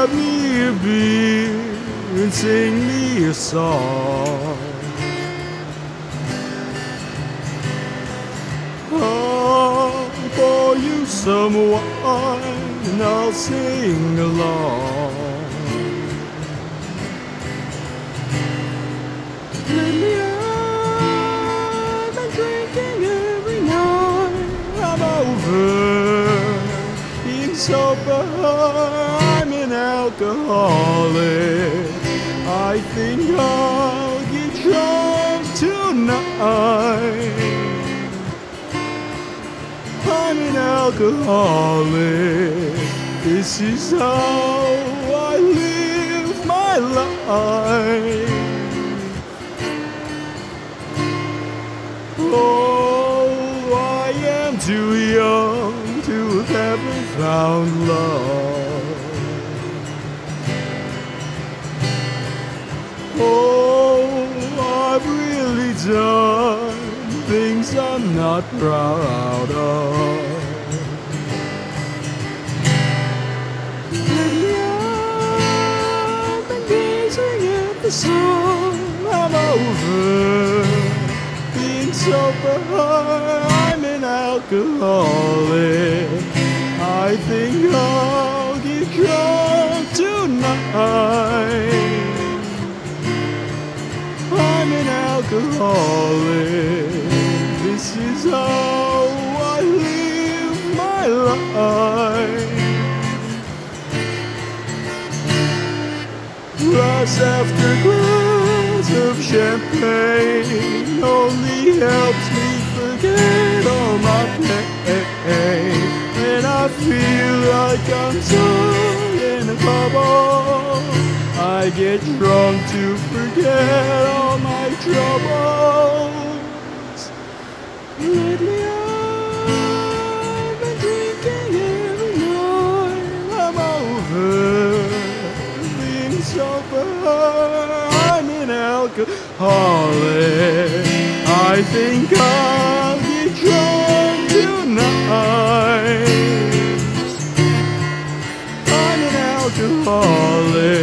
grab me a beer and sing me a song. I'll pour you some wine and I'll sing along. Lately I've been drinking every night. I'm over being sober. I'm an alcoholic. I think I'll get drunk tonight. I'm an alcoholic. This is how I live my life. Oh, I am too young to have ever found love. Oh, I've really done things I'm not proud of. Lately I've been gazing at the sun. I'm over being sober. I'm an alcoholic. I think I'll get drunk tonight. I'm an alcoholic. This is how I live my life. Glass after glass of champagne only helps me forget all my pain. When I feel like I'm stuck in a bubble, I get drunk to forget all my troubles. Lately I've been drinking every night. I'm over being sober. I'm an alcoholic. I think I'll get drunk tonight. I'm an alcoholic.